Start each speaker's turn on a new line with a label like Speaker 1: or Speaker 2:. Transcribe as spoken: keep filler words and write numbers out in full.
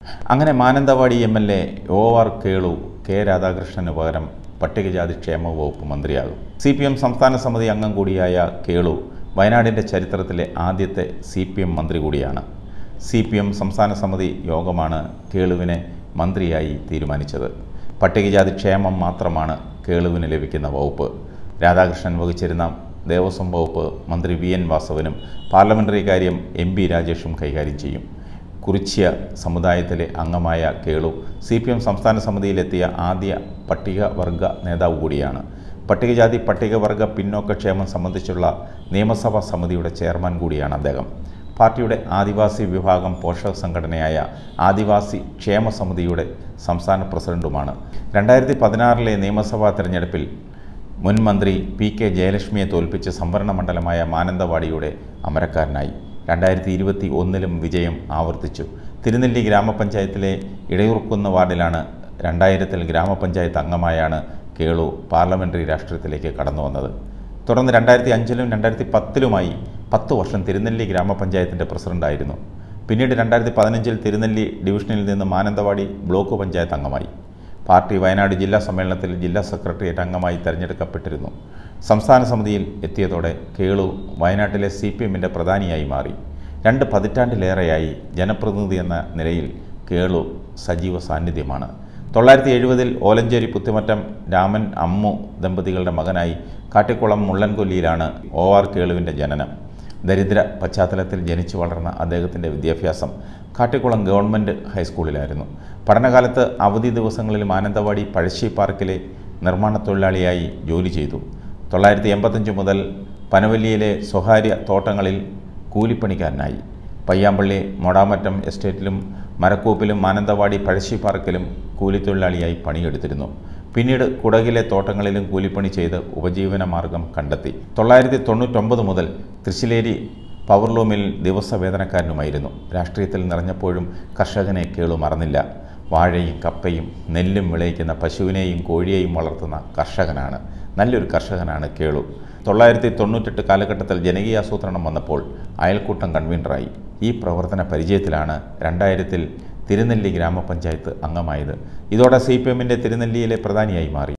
Speaker 1: അങ്ങനെ Mananthavady M L A O R Kelu K രാധാകൃഷ്ണന് പകരം പട്ടികജാതി ക്ഷേമ വകുപ്പ് മന്ത്രിയാകും. സി പി എം സംസ്ഥാന സമിതി അംഗം കൂടിയായ കേളു വയനാടിൻ്റെ ചരിത്രത്തിലെ ആദ്യത്തെ സി പി എം മന്ത്രി കൂടിയാണ്. സി പി എം സംസ്ഥാന സമിതി യോഗമാണ് കേളുവിനെ മന്ത്രിയായി തീരുമാനിച്ചത്. പട്ടികജാതി ക്ഷേമം മാത്രമാണ് കേളുവിന് ലഭിക്കുന്ന വകുപ്പ്. രാധാകൃഷ്ണൻ വഹിച്ചിരുന്ന ദേവസ്വം വകുപ്പ് മന്ത്രി വി എൻ വാസവനും പാർലമെൻ്ററി കാര്യം എം പി രാജേഷും കൈകാര്യം ചെയ്യും. കുറിച്യ സമുദായത്തിലെ അംഗമായ കേളു സി പി എം സംസ്ഥാന സമിതിയിലെത്തിയ ആദ്യ പട്ടികവർഗ നേതാവ് കൂടിയാണ്. പട്ടികജാതി പട്ടികവർഗ പിന്നോക്കക്ഷേമം സംബന്ധിച്ചുള്ള നിയമസഭാ സമിതിയുടെ ചെയർമാൻ കൂടിയാണ് അദ്ദേഹം. പാർട്ടിയുടെ ആദിവാസി വിഭാഗം പോഷക സംഘടനയായ ആദിവാസി ക്ഷേമ സമിതിയുടെ സംസ്ഥാന പ്രസിഡന്റുമാണ്. രണ്ടായിരത്തി പതിനാറിലെ നിയമസഭാ തെരഞ്ഞെടുപ്പിൽ മുൻ മന്ത്രി പി കെ ജയലക്ഷ്മിയെ തോൽപ്പിച്ച് സംവരണ മണ്ഡലമായ മാനന്തവാടിയുടെ അമരക്കാരനായി. രണ്ടായിരത്തി ഇരുപത്തി ഒന്നിലും വിജയം ആവർത്തിച്ചു. തിരുനെല്ലി ഗ്രാമപഞ്ചായത്തിലെ ഇടയൂർക്കുന്ന് വാർഡിലാണ് രണ്ടായിരത്തിൽ ഗ്രാമപഞ്ചായത്ത് അംഗമായാണ് കേളു പാർലമെൻ്ററി രാഷ്ട്രീയത്തിലേക്ക് കടന്നു വന്നത്. തുടർന്ന് രണ്ടായിരത്തി അഞ്ചിലും രണ്ടായിരത്തി പത്തിലുമായി പത്ത് വർഷം തിരുനെല്ലി ഗ്രാമപഞ്ചായത്തിൻ്റെ പ്രസിഡന്റായിരുന്നു. പിന്നീട് രണ്ടായിരത്തി പതിനഞ്ചിൽ തിരുനെല്ലി ഡിവിഷനിൽ നിന്ന് മാനന്തവാടി ബ്ലോക്ക് പഞ്ചായത്ത് അംഗമായി. പാർട്ടി വയനാട് ജില്ലാ സമ്മേളനത്തിൽ ജില്ലാ സെക്രട്ടേറിയറ്റ് അംഗമായി തെരഞ്ഞെടുക്കപ്പെട്ടിരുന്നു. സംസ്ഥാന സമിതിയിൽ എത്തിയതോടെ കേളു വയനാട്ടിലെ സി പി എമ്മിൻ്റെ പ്രധാനിയായി മാറി. രണ്ട് പതിറ്റാണ്ടിലേറെയായി ജനപ്രതിനിധി എന്ന നിലയിൽ കേളു സജീവ സാന്നിധ്യമാണ്. തൊള്ളായിരത്തി എഴുപതിൽ ഓലഞ്ചേരി പുത്തിമറ്റം രാമൻ അമ്മു ദമ്പതികളുടെ മകനായി കാട്ടിക്കുളം മുള്ളൻകൊല്ലിയിലാണ് ഒ ആർ കേളുവിൻ്റെ ജനനം. ദരിദ്ര പശ്ചാത്തലത്തിൽ ജനിച്ചു വളർന്ന അദ്ദേഹത്തിൻ്റെ വിദ്യാഭ്യാസം കാട്ടിക്കുളം ഗവൺമെൻറ് ഹൈസ്കൂളിലായിരുന്നു. പഠനകാലത്ത് അവധി ദിവസങ്ങളിൽ മാനന്തവാടി പഴശ്ശി പാർക്കിലെ നിർമ്മാണ തൊഴിലാളിയായി ജോലി ചെയ്തു. തൊള്ളായിരത്തി എൺപത്തഞ്ച് മുതൽ പനവല്ലിയിലെ സ്വകാര്യ തോട്ടങ്ങളിൽ കൂലിപ്പണിക്കാരനായി. പയ്യാമ്പള്ളി മൊടാമറ്റം എസ്റ്റേറ്റിലും മരക്കൂപ്പിലും മാനന്തവാടി പഴശ്ശി പാർക്കിലും കൂലിത്തൊഴിലാളിയായി പണിയെടുത്തിരുന്നു. പിന്നീട് കുടകിലെ തോട്ടങ്ങളിലും കൂലിപ്പണി ചെയ്ത് ഉപജീവന മാർഗം കണ്ടെത്തി. തൊള്ളായിരത്തി തൊണ്ണൂറ്റൊമ്പത് മുതൽ തൃശ്ശിലേരി പവർലൂമിൽ ദിവസവേതനക്കാരനുമായിരുന്നു. രാഷ്ട്രീയത്തിൽ നിറഞ്ഞപ്പോഴും കർഷകനെ കേളു മറന്നില്ല. വാഴയും കപ്പയും നെല്ലും വിളയിക്കുന്ന പശുവിനെയും കോഴിയെയും വളർത്തുന്ന കർഷകനാണ്. നല്ലൊരു കർഷകനാണ് കേളു. തൊള്ളായിരത്തി തൊണ്ണൂറ്റെട്ട് കാലഘട്ടത്തിൽ ജനകീയാസൂത്രണം വന്നപ്പോൾ അയൽക്കൂട്ടം കൺവീനറായി. ഈ പ്രവർത്തന പരിചയത്തിലാണ് രണ്ടായിരത്തിൽ തിരുനെല്ലി ഗ്രാമപഞ്ചായത്ത് അംഗമായത്. ഇതോടെ സി പി എമ്മിൻ്റെ തിരുനെല്ലിയിലെ പ്രധാനിയായി മാറി.